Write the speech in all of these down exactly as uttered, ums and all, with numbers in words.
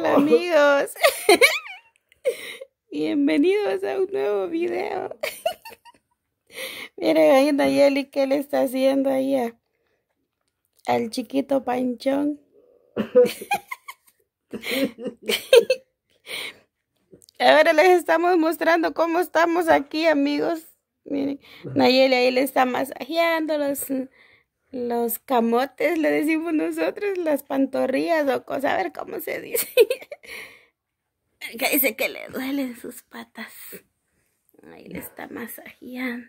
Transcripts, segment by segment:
Hola amigos, bienvenidos a un nuevo video. Miren ahí Nayeli, ¿qué le está haciendo ahí a, al chiquito Panchón? Ahora les estamos mostrando cómo estamos aquí, amigos. Miren, Nayeli ahí le está masajeando los, los camotes, le decimos nosotros, las pantorrillas o cosas, a ver cómo se dice. Que dice que le duelen sus patas. Ahí le está masajeando.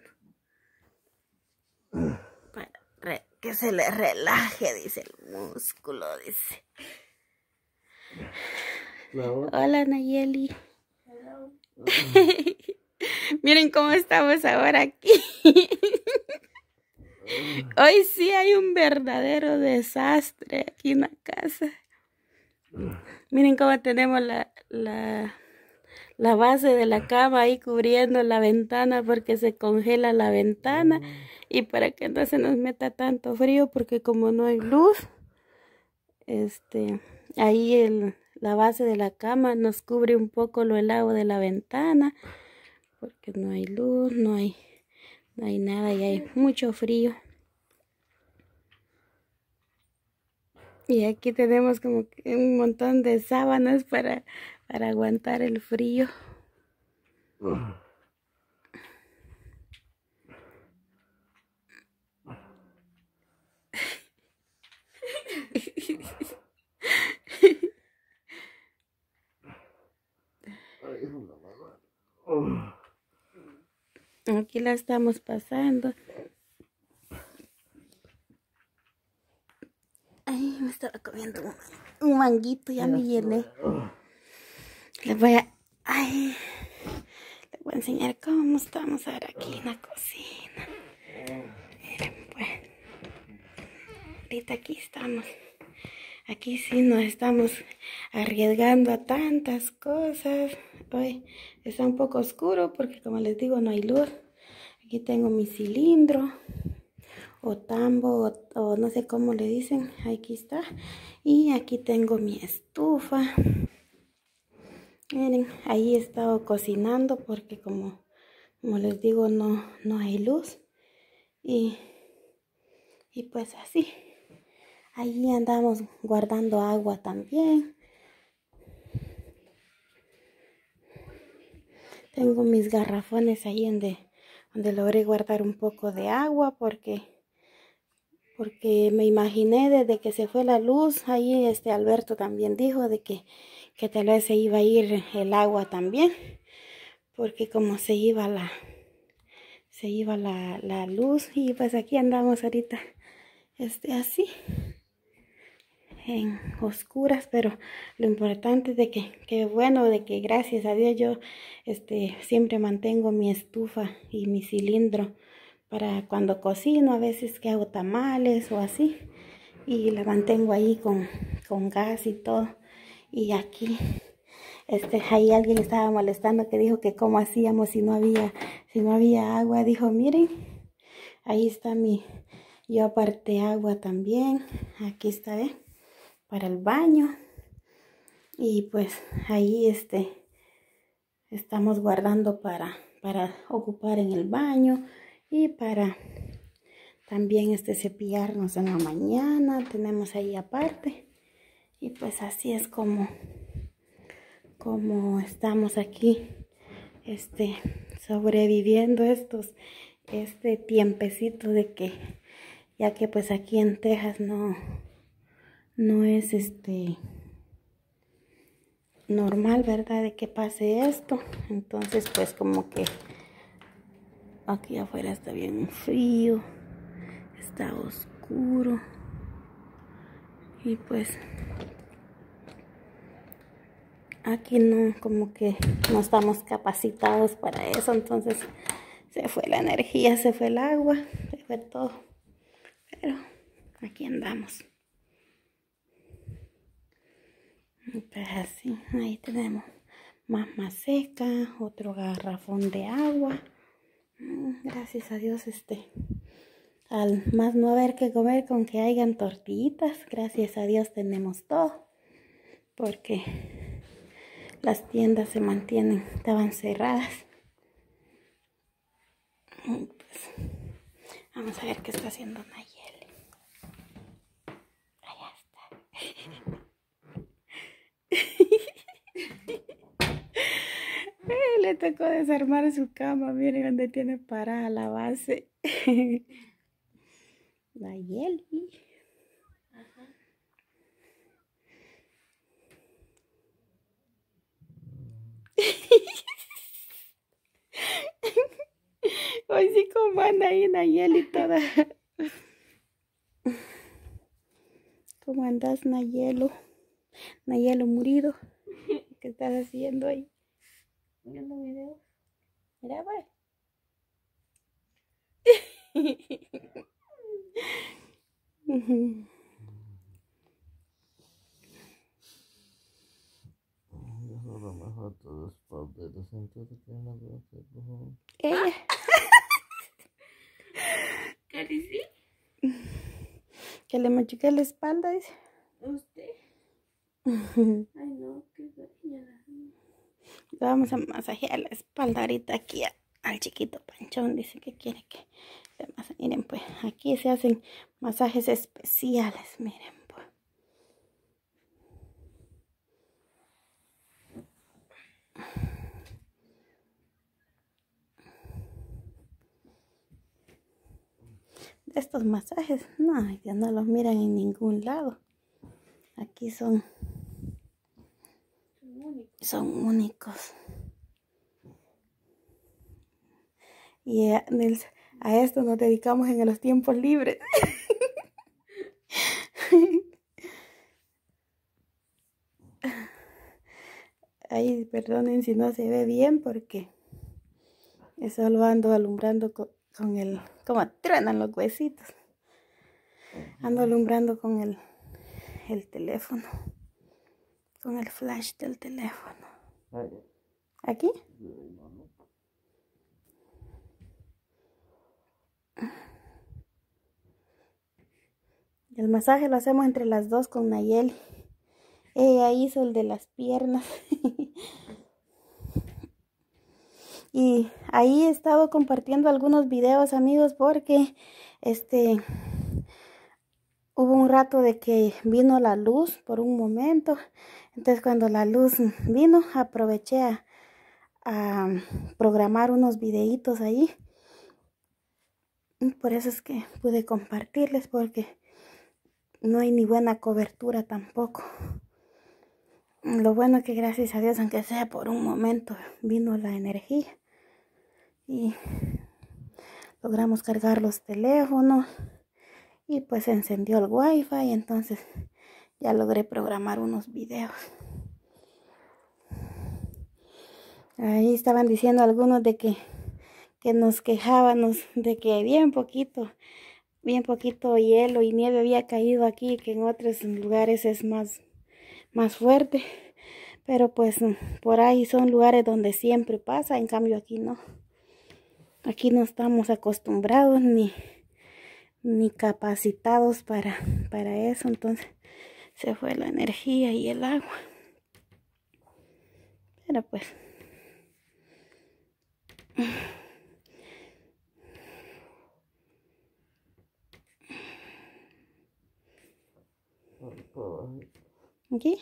Para que se le relaje, dice el músculo, dice. No. Hola Nayeli. Miren cómo estamos ahora aquí. Hoy sí hay un verdadero desastre aquí en la casa. Miren cómo tenemos la, la, la base de la cama ahí cubriendo la ventana porque se congela la ventana y para que no se nos meta tanto frío porque como no hay luz, este, ahí el, la base de la cama nos cubre un poco lo helado de la ventana porque no hay luz, no hay, no hay nada y hay mucho frío. Y aquí tenemos como que un montón de sábanas para, para aguantar el frío. Aquí la estamos pasando. Ay, me estaba comiendo un, un manguito, ya me llené. Les voy a... Ay, les voy a enseñar cómo estamos ahora aquí en la cocina. Miren, pues. Ahorita aquí estamos. Aquí sí nos estamos arriesgando a tantas cosas. Hoy está un poco oscuro porque como les digo no hay luz. Aquí tengo mi cilindro o tambo o, o no sé cómo le dicen. Aquí está. Y aquí tengo mi estufa. Miren, ahí he estado cocinando porque como, como les digo no, no hay luz. Y, y pues así. Ahí andamos guardando agua también. Tengo mis garrafones ahí donde, donde logré guardar un poco de agua porque, porque me imaginé desde que se fue la luz. Ahí este Alberto también dijo de que, que tal vez se iba a ir el agua también. Porque como se iba la, se iba la, la luz y pues aquí andamos ahorita este, así. En oscuras, pero lo importante es de que, que bueno, de que gracias a Dios yo este, siempre mantengo mi estufa y mi cilindro para cuando cocino, a veces que hago tamales o así, y la mantengo ahí con, con gas y todo. Y aquí, este, ahí alguien estaba molestando que dijo que cómo hacíamos si no había, si no había agua. Dijo, miren, ahí está mi, yo aparté agua también, aquí está, ¿eh? Para el baño y pues ahí este estamos guardando para para ocupar en el baño y para también este cepillarnos en la mañana tenemos ahí aparte y pues así es como como estamos aquí este sobreviviendo estos este tiempecito de que ya que pues aquí en Texas no no es este normal, ¿verdad? De que pase esto. Entonces pues como que aquí afuera está bien frío, está oscuro y pues aquí no, como que no estamos capacitados para eso. Entonces se fue la energía, se fue el agua, se fue todo, pero aquí andamos. Pues así, ahí tenemos más maseca, otro garrafón de agua. Gracias a Dios, este, al más no haber que comer con que hayan tortillitas, gracias a Dios tenemos todo, porque las tiendas se mantienen, estaban cerradas. Pues, vamos a ver qué está haciendo Nayeli. Allá está. Le tocó desarmar su cama. Miren dónde tiene parada la base. Nayeli. Ajá. Hoy sí como anda ahí Nayeli toda. ¿Cómo andas, Nayelo? Nayelo murido. ¿Qué estás haciendo ahí? Viendo videos. Mira, pues. Ella. ¿Qué dice? Que le machuqué la espalda, dice. ¿Usted? Ay, no, qué cariño. Vamos a masajear la espalda ahorita aquí a, al chiquito Panchón. Dice que quiere que le masaje. Miren, pues aquí se hacen masajes especiales. Miren, pues. Estos masajes, no, ya no los miran en ningún lado. Aquí son, son únicos. Y a, a esto nos dedicamos en los tiempos libres. Ahí, perdonen si no se ve bien porque solo ando alumbrando con, con el, como truenan los huesitos. Ando alumbrando con el, el teléfono, con el flash del teléfono. ¿Aquí? El masaje lo hacemos entre las dos con Nayeli. Ella hizo el de las piernas. Y ahí he estado compartiendo algunos videos, amigos, porque este hubo un rato de que vino la luz por un momento. Entonces cuando la luz vino, aproveché a, a programar unos videitos ahí. Por eso es que pude compartirles, porque no hay ni buena cobertura tampoco. Lo bueno es que gracias a Dios, aunque sea por un momento, vino la energía. Y logramos cargar los teléfonos. Y pues se encendió el wifi. Y entonces ya logré programar unos videos. Ahí estaban diciendo algunos de que, que nos quejábamos de que bien poquito, bien poquito hielo y nieve había caído aquí, que en otros lugares es más, más fuerte. Pero pues por ahí son lugares donde siempre pasa, en cambio aquí no. Aquí no estamos acostumbrados ni, ni capacitados para, para eso. Entonces se fue la energía y el agua. Pero pues... ¿Aquí?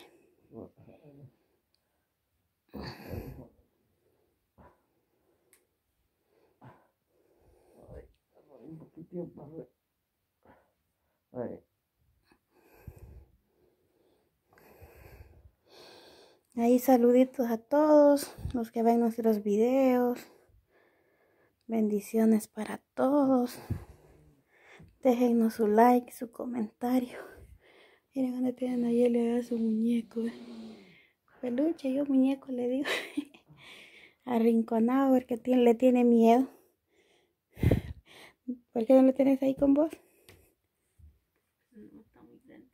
Ahí saluditos a todos los que ven nuestros videos. Bendiciones para todos. Déjennos su like, su comentario. Miren dónde tiene Nayeli a su muñeco. Peluche, yo muñeco le digo. Arrinconado porque tiene, le tiene miedo. ¿Por qué no lo tienes ahí con vos? No, está muy grande.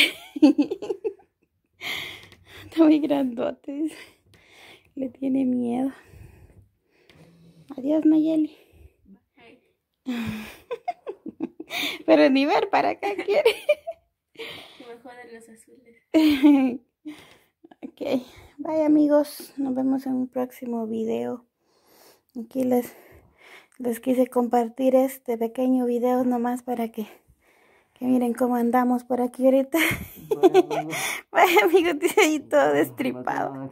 Está muy grandote. Le tiene miedo. Adiós, Nayeli. Pero ni ver para acá quiere. Mejor de los azules. Ok, bye. Bye amigos, nos vemos en un próximo video. Aquí les, les quise compartir este pequeño video nomás para que, que miren cómo andamos por aquí ahorita. Vaya amigos, dice ahí todo destripado.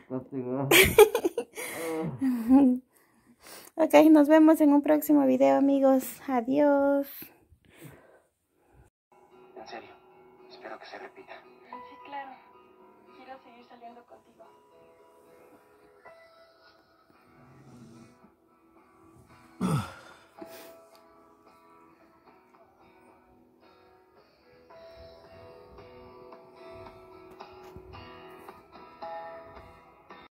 Ok, nos vemos en un próximo video amigos. Adiós. En serio, espero que se repita. Sí, claro. Quiero seguir saliendo contigo.